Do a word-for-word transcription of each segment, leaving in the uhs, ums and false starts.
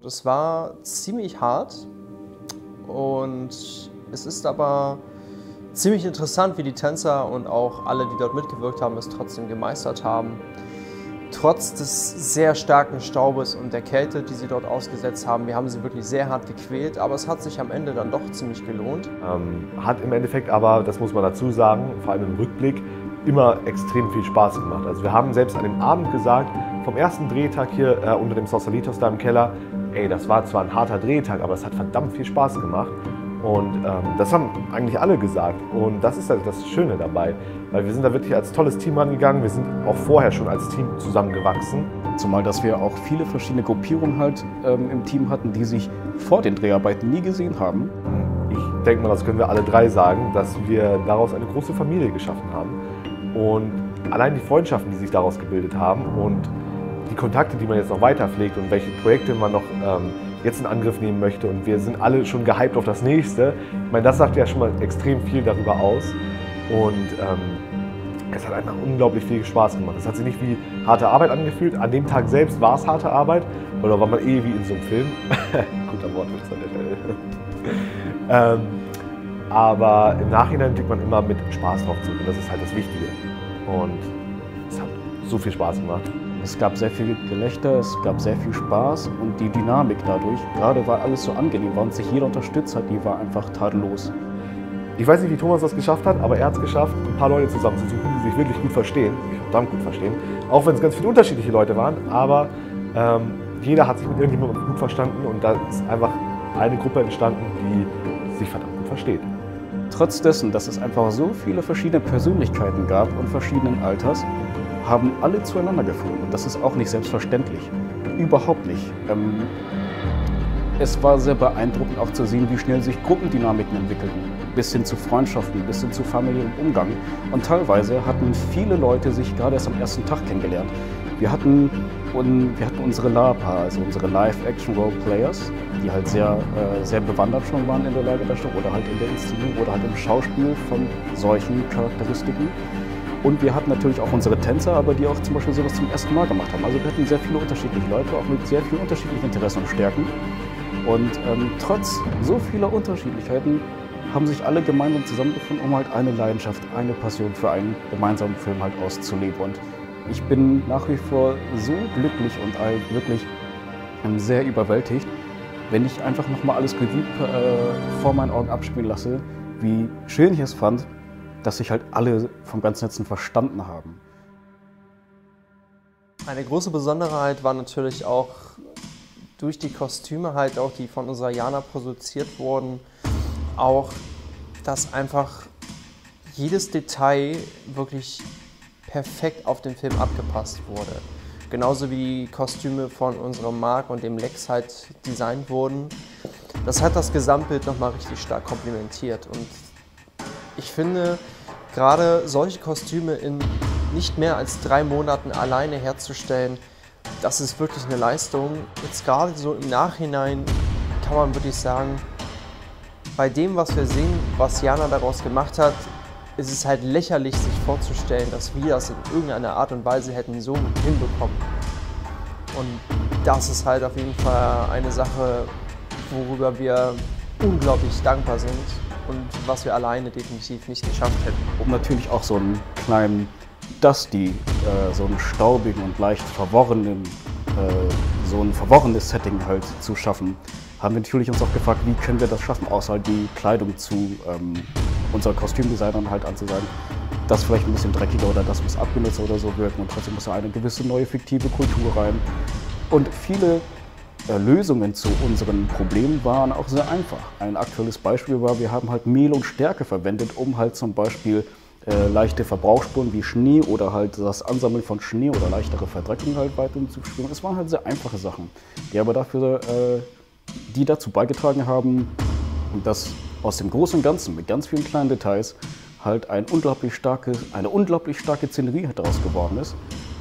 Das war ziemlich hart und es ist aber ziemlich interessant, wie die Tänzer und auch alle, die dort mitgewirkt haben, es trotzdem gemeistert haben. Trotz des sehr starken Staubes und der Kälte, die sie dort ausgesetzt haben, wir haben sie wirklich sehr hart gequält, aber es hat sich am Ende dann doch ziemlich gelohnt. Ähm, hat im Endeffekt aber, das muss man dazu sagen, vor allem im Rückblick, immer extrem viel Spaß gemacht. Also wir haben selbst an dem Abend gesagt, vom ersten Drehtag hier äh, unter dem Sausalitos da im Keller, ey, das war zwar ein harter Drehtag, aber es hat verdammt viel Spaß gemacht. Und ähm, das haben eigentlich alle gesagt. Und das ist halt das Schöne dabei, weil wir sind da wirklich als tolles Team rangegangen. Wir sind auch vorher schon als Team zusammengewachsen. Zumal, dass wir auch viele verschiedene Gruppierungen halt ähm, im Team hatten, die sich vor den Dreharbeiten nie gesehen haben. Ich denke mal, das können wir alle drei sagen, dass wir daraus eine große Familie geschaffen haben. Und allein die Freundschaften, die sich daraus gebildet haben und die Kontakte, die man jetzt noch weiter pflegt und welche Projekte man noch ähm, jetzt in Angriff nehmen möchte, und wir sind alle schon gehypt auf das nächste. Ich meine, das sagt ja schon mal extrem viel darüber aus, und ähm, es hat einfach unglaublich viel Spaß gemacht. Es hat sich nicht wie harte Arbeit angefühlt. An dem Tag selbst war es harte Arbeit, oder war man eh wie in so einem Film. Guter Wortwitz an der Stelle. ähm, aber im Nachhinein blickt man immer mit Spaß drauf zurück, und das ist halt das Wichtige. Und es hat so viel Spaß gemacht. Es gab sehr viel Gelächter, es gab sehr viel Spaß, und die Dynamik dadurch, gerade weil alles so angenehm war und sich jeder unterstützt hat, die war einfach tadellos. Ich weiß nicht, wie Thomas das geschafft hat, aber er hat es geschafft, ein paar Leute zusammenzusuchen, die sich wirklich gut verstehen, sich verdammt gut verstehen. Auch wenn es ganz viele unterschiedliche Leute waren, aber ähm, jeder hat sich mit irgendjemandem gut verstanden, und da ist einfach eine Gruppe entstanden, die sich verdammt gut versteht. Trotz dessen, dass es einfach so viele verschiedene Persönlichkeiten gab und verschiedenen Alters, haben alle zueinander gefunden, und das ist auch nicht selbstverständlich. Überhaupt nicht. Ähm, es war sehr beeindruckend auch zu sehen, wie schnell sich Gruppendynamiken entwickelten, bis hin zu Freundschaften, bis hin zu familiärem Umgang. Und teilweise hatten viele Leute sich gerade erst am ersten Tag kennengelernt. Wir hatten, und wir hatten unsere LARPer, also unsere Live-Action-Role-Players, die halt sehr, äh, sehr bewandert schon waren in der Lagerdarstellung oder halt in der Inszenierung oder halt im Schauspiel von solchen Charakteristiken. Und wir hatten natürlich auch unsere Tänzer, aber die auch zum Beispiel sowas zum ersten Mal gemacht haben. Also wir hatten sehr viele unterschiedliche Leute, auch mit sehr vielen unterschiedlichen Interessen und Stärken. Und ähm, trotz so vieler Unterschiedlichkeiten haben sich alle gemeinsam zusammengefunden, um halt eine Leidenschaft, eine Passion für einen gemeinsamen Film halt auszuleben. Und ich bin nach wie vor so glücklich und halt wirklich ähm, sehr überwältigt, wenn ich einfach nochmal alles Revue äh, vor meinen Augen abspielen lasse, wie schön ich es fand, dass sich halt alle vom ganzen Herzen verstanden haben. Eine große Besonderheit war natürlich auch durch die Kostüme halt auch, die von unserer Jana produziert wurden, auch, dass einfach jedes Detail wirklich perfekt auf den Film abgepasst wurde. Genauso wie die Kostüme von unserem Marc und dem Lex halt designt wurden. Das hat das Gesamtbild nochmal richtig stark komplementiert. Und ich finde, gerade solche Kostüme in nicht mehr als drei Monaten alleine herzustellen, das ist wirklich eine Leistung. Jetzt gerade so im Nachhinein kann man wirklich sagen, bei dem, was wir sehen, was Jana daraus gemacht hat, ist es halt lächerlich, sich vorzustellen, dass wir das in irgendeiner Art und Weise hätten so hinbekommen. Und das ist halt auf jeden Fall eine Sache, worüber wir unglaublich dankbar sind und was wir alleine definitiv nicht geschafft hätten. Um natürlich auch so einen kleinen Dusty, äh, so einen staubigen und leicht verworrenen, äh, so ein verworrenes Setting halt zu schaffen, haben wir natürlich uns auch gefragt, wie können wir das schaffen, außer halt die Kleidung zu ähm, unseren Kostümdesignern halt anzusagen, das vielleicht ein bisschen dreckiger oder das muss abgenutzt oder so wirken, und trotzdem muss da eine gewisse neue fiktive Kultur rein. Und viele äh, Lösungen zu unseren Problemen waren auch sehr einfach. Ein aktuelles Beispiel war, wir haben halt Mehl und Stärke verwendet, um halt zum Beispiel äh, leichte Verbrauchsspuren wie Schnee oder halt das Ansammeln von Schnee oder leichtere Verdreckung halt weiter zu spüren. Es waren halt sehr einfache Sachen, die aber dafür, äh, die dazu beigetragen haben, dass aus dem Großen und Ganzen mit ganz vielen kleinen Details halt ein unglaublich starke, eine unglaublich starke Szenerie daraus geworden ist.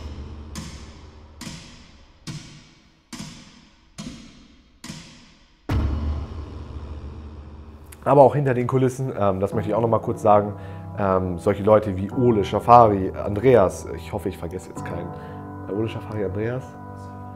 Aber auch hinter den Kulissen, ähm, das möchte ich auch noch mal kurz sagen, ähm, solche Leute wie Ole, Schafari, Andreas, ich hoffe, ich vergesse jetzt keinen. Ole, Schafari, Andreas?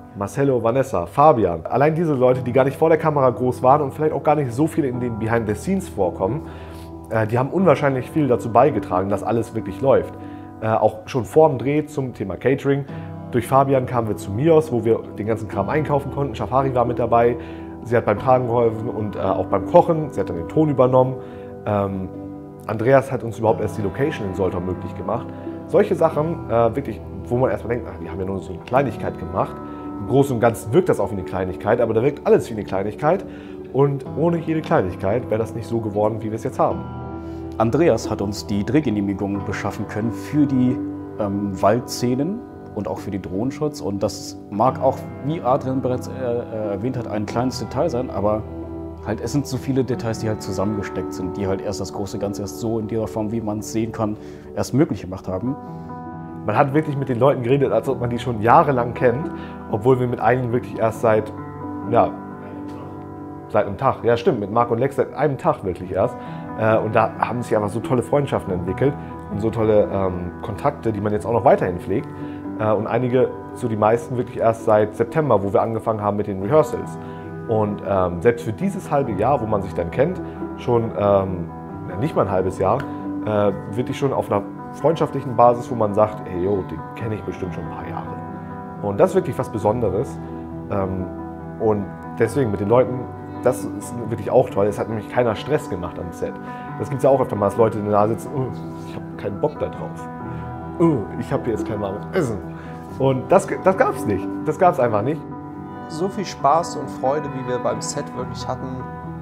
Marcello, Vanessa, Fabian. Allein diese Leute, die gar nicht vor der Kamera groß waren und vielleicht auch gar nicht so viel in den Behind the Scenes vorkommen, äh, die haben unwahrscheinlich viel dazu beigetragen, dass alles wirklich läuft. Äh, auch schon vor dem Dreh zum Thema Catering. Durch Fabian kamen wir zu Mios, wo wir den ganzen Kram einkaufen konnten. Shafari war mit dabei. Sie hat beim Tragen geholfen und äh, auch beim Kochen. Sie hat dann den Ton übernommen. Ähm, Andreas hat uns überhaupt erst die Location in Soltau möglich gemacht. Solche Sachen, äh, wirklich, wo man erstmal denkt, ach, die haben ja nur so eine Kleinigkeit gemacht. Im Großen und Ganzen wirkt das auch wie eine Kleinigkeit, aber da wirkt alles wie eine Kleinigkeit. Und ohne jede Kleinigkeit wäre das nicht so geworden, wie wir es jetzt haben. Andreas hat uns die Drehgenehmigung beschaffen können für die ähm, Waldszenen und auch für die Drohnenshots. Und das mag auch, wie Adrian bereits äh, erwähnt hat, ein kleines Detail sein, aber halt, es sind so viele Details, die halt zusammengesteckt sind, die halt erst das große Ganze erst so in dieser Form, wie man es sehen kann, erst möglich gemacht haben. Man hat wirklich mit den Leuten geredet, als ob man die schon jahrelang kennt, obwohl wir mit einigen wirklich erst seit, ja, seit einem Tag, ja stimmt, mit Marc und Lex seit einem Tag wirklich erst. Und da haben sich einfach so tolle Freundschaften entwickelt und so tolle ähm, Kontakte, die man jetzt auch noch weiterhin pflegt. Und einige, so die meisten, wirklich erst seit September, wo wir angefangen haben mit den Rehearsals. Und ähm, selbst für dieses halbe Jahr, wo man sich dann kennt, schon ähm, nicht mal ein halbes Jahr, äh, wirklich schon auf einer freundschaftlichen Basis, wo man sagt, hey, yo, den kenne ich bestimmt schon ein paar Jahre. Und das ist wirklich was Besonderes. Ähm, und deswegen mit den Leuten, das ist wirklich auch toll. Es hat nämlich keiner Stress gemacht am Set. Das gibt es ja auch öfter mal, dass Leute da sitzen, oh, ich habe keinen Bock da drauf. Oh, ich habe hier jetzt kein warmes Essen. Und das, das gab es nicht. Das gab es einfach nicht. So viel Spaß und Freude, wie wir beim Set wirklich hatten,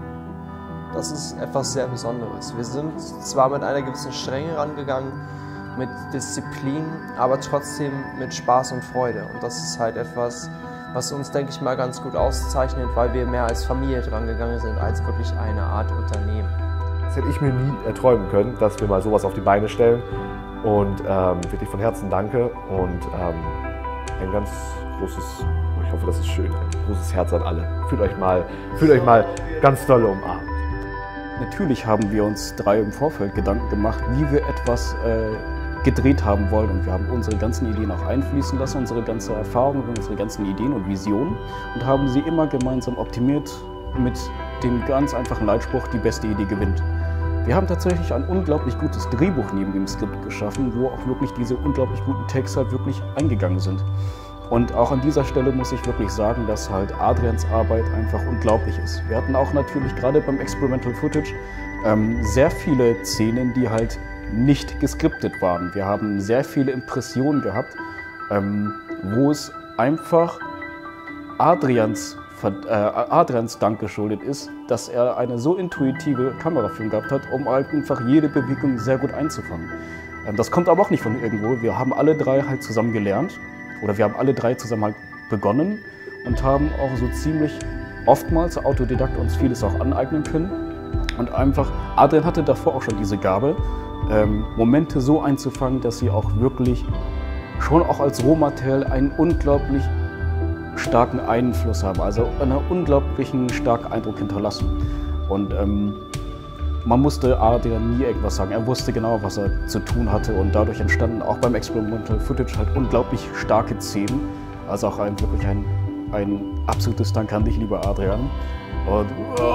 das ist etwas sehr Besonderes. Wir sind zwar mit einer gewissen Strenge rangegangen, mit Disziplin, aber trotzdem mit Spaß und Freude. Und das ist halt etwas, was uns, denke ich mal, ganz gut auszeichnet, weil wir mehr als Familie dran gegangen sind, als wirklich eine Art Unternehmen. Das hätte ich mir nie erträumen können, dass wir mal sowas auf die Beine stellen. Und ähm, wirklich von Herzen danke und ähm, ein ganz großes, ich hoffe, das ist schön, ein großes Herz an alle. Fühlt euch mal, fühlt euch mal ganz doll umarmt. Natürlich haben wir uns drei im Vorfeld Gedanken gemacht, wie wir etwas äh, gedreht haben wollen. Und wir haben unsere ganzen Ideen auch einfließen lassen, unsere ganze Erfahrung, unsere ganzen Ideen und Visionen und haben sie immer gemeinsam optimiert mit dem ganz einfachen Leitspruch, die beste Idee gewinnt. Wir haben tatsächlich ein unglaublich gutes Drehbuch neben dem Skript geschaffen, wo auch wirklich diese unglaublich guten Takes halt wirklich eingegangen sind. Und auch an dieser Stelle muss ich wirklich sagen, dass halt Adrians Arbeit einfach unglaublich ist. Wir hatten auch natürlich gerade beim Experimental Footage ähm, sehr viele Szenen, die halt nicht geskriptet waren. Wir haben sehr viele Impressionen gehabt, ähm, wo es einfach Adrians, äh, Adrians Dank geschuldet ist, dass er eine so intuitive Kameraführung gehabt hat, um einfach jede Bewegung sehr gut einzufangen. Ähm, das kommt aber auch nicht von irgendwo. Wir haben alle drei halt zusammen gelernt. Oder wir haben alle drei zusammen halt begonnen und haben auch so ziemlich oftmals autodidakt uns vieles auch aneignen können. Und einfach, Adrian hatte davor auch schon diese Gabe, ähm, Momente so einzufangen, dass sie auch wirklich schon auch als Rohmaterial einen unglaublich starken Einfluss haben, also einen unglaublichen starken Eindruck hinterlassen. Und ähm, man musste Adrian nie irgendwas sagen. Er wusste genau, was er zu tun hatte und dadurch entstanden auch beim Experimental Footage halt unglaublich starke Szenen. Also auch ein, wirklich ein, ein absolutes Dank an dich, lieber Adrian. Und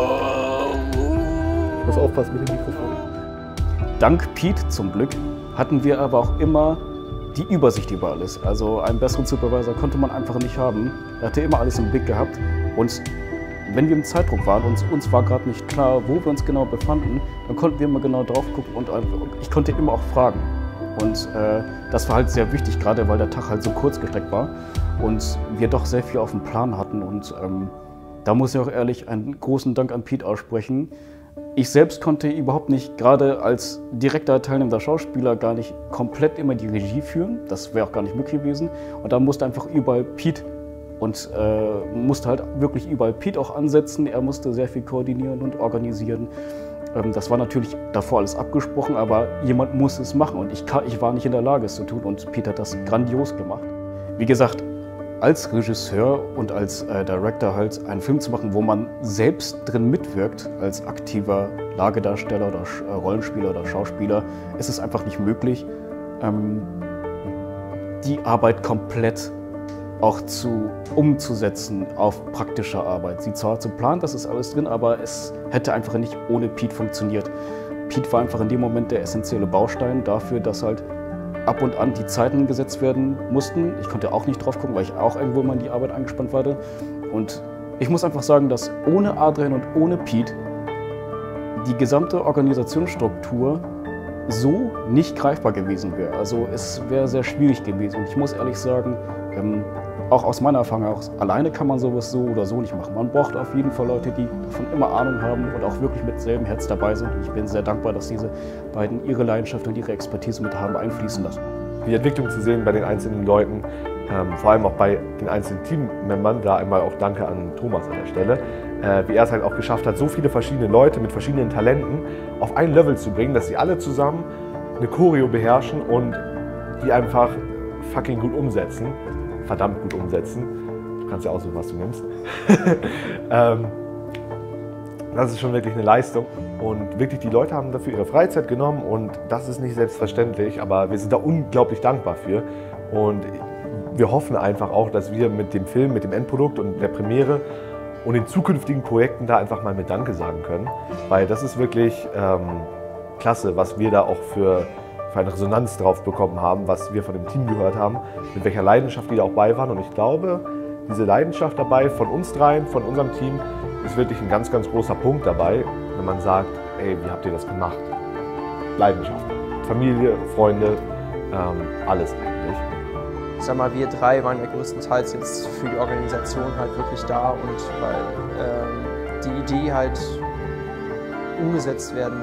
ich muss aufpassen mit dem Mikrofon. Dank Pete zum Glück hatten wir aber auch immer die Übersicht über alles. Also einen besseren Supervisor konnte man einfach nicht haben. Er hatte immer alles im Blick gehabt und wenn wir im Zeitdruck waren und uns war gerade nicht klar, wo wir uns genau befanden, dann konnten wir immer genau drauf gucken und ich konnte immer auch fragen. Und äh, das war halt sehr wichtig, gerade weil der Tag halt so kurz gestreckt war und wir doch sehr viel auf dem Plan hatten. Und ähm, da muss ich auch ehrlich einen großen Dank an Pete aussprechen. Ich selbst konnte überhaupt nicht, gerade als direkter teilnehmender Schauspieler, gar nicht komplett immer die Regie führen. Das wäre auch gar nicht möglich gewesen. Und da musste einfach überall Pete und äh, musste halt wirklich überall Pete auch ansetzen. Er musste sehr viel koordinieren und organisieren. Ähm, das war natürlich davor alles abgesprochen, aber jemand muss es machen und ich, kann, ich war nicht in der Lage, es zu tun und Pete hat das grandios gemacht. Wie gesagt, als Regisseur und als äh, Director halt einen Film zu machen, wo man selbst drin mitwirkt, als aktiver Lagedarsteller oder äh, Rollenspieler oder Schauspieler, ist es einfach nicht möglich, ähm, die Arbeit komplett auch zu, umzusetzen auf praktische Arbeit. Sie zwar zu planen, das ist alles drin, aber es hätte einfach nicht ohne Pete funktioniert. Pete war einfach in dem Moment der essentielle Baustein dafür, dass halt ab und an die Zeiten gesetzt werden mussten. Ich konnte auch nicht drauf gucken, weil ich auch irgendwo mal in die Arbeit eingespannt war. Und ich muss einfach sagen, dass ohne Adrian und ohne Pete die gesamte Organisationsstruktur so nicht greifbar gewesen wäre. Also es wäre sehr schwierig gewesen. Und ich muss ehrlich sagen, ähm, auch aus meiner Erfahrung, auch alleine kann man sowas so oder so nicht machen. Man braucht auf jeden Fall Leute, die davon immer Ahnung haben und auch wirklich mit selben Herz dabei sind. Und ich bin sehr dankbar, dass diese beiden ihre Leidenschaft und ihre Expertise mit haben einfließen lassen. Die Entwicklung zu sehen bei den einzelnen Leuten, ähm, vor allem auch bei den einzelnen Teammembern, da einmal auch Danke an Thomas an der Stelle, äh, wie er es halt auch geschafft hat, so viele verschiedene Leute mit verschiedenen Talenten auf ein Level zu bringen, dass sie alle zusammen eine Choreo beherrschen und die einfach fucking gut umsetzen. Verdammt gut umsetzen. Du kannst ja aussuchen, was du nimmst. ähm, das ist schon wirklich eine Leistung. Und wirklich, die Leute haben dafür ihre Freizeit genommen und das ist nicht selbstverständlich, aber wir sind da unglaublich dankbar für. Und wir hoffen einfach auch, dass wir mit dem Film, mit dem Endprodukt und der Premiere und den zukünftigen Projekten da einfach mal mit Danke sagen können. Weil das ist wirklich ähm, klasse, was wir da auch für für eine Resonanz drauf bekommen haben, was wir von dem Team gehört haben, mit welcher Leidenschaft die da auch bei waren. Und ich glaube, diese Leidenschaft dabei von uns dreien, von unserem Team, ist wirklich ein ganz, ganz großer Punkt dabei, wenn man sagt, ey, wie habt ihr das gemacht? Leidenschaft. Familie, Freunde, ähm, alles eigentlich. Ich sag mal, wir drei waren ja größtenteils jetzt für die Organisation halt wirklich da und weil ähm, die Idee halt umgesetzt werden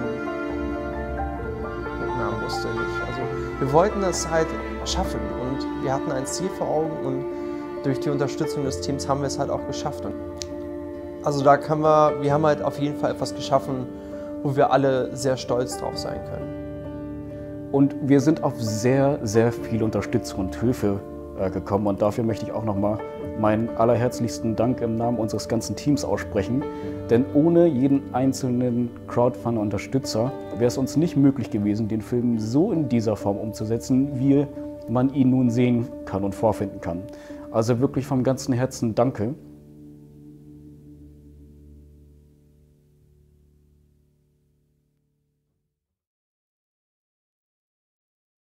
musste nicht. Also wir wollten das halt schaffen und wir hatten ein Ziel vor Augen und durch die Unterstützung des Teams haben wir es halt auch geschafft. Und also da können wir, wir haben halt auf jeden Fall etwas geschaffen, wo wir alle sehr stolz drauf sein können. Und wir sind auf sehr, sehr viel Unterstützung und Hilfe äh, gekommen und dafür möchte ich auch nochmal meinen allerherzlichsten Dank im Namen unseres ganzen Teams aussprechen. Denn ohne jeden einzelnen Crowdfunder-Unterstützer wäre es uns nicht möglich gewesen, den Film so in dieser Form umzusetzen, wie man ihn nun sehen kann und vorfinden kann. Also wirklich vom ganzen Herzen Danke.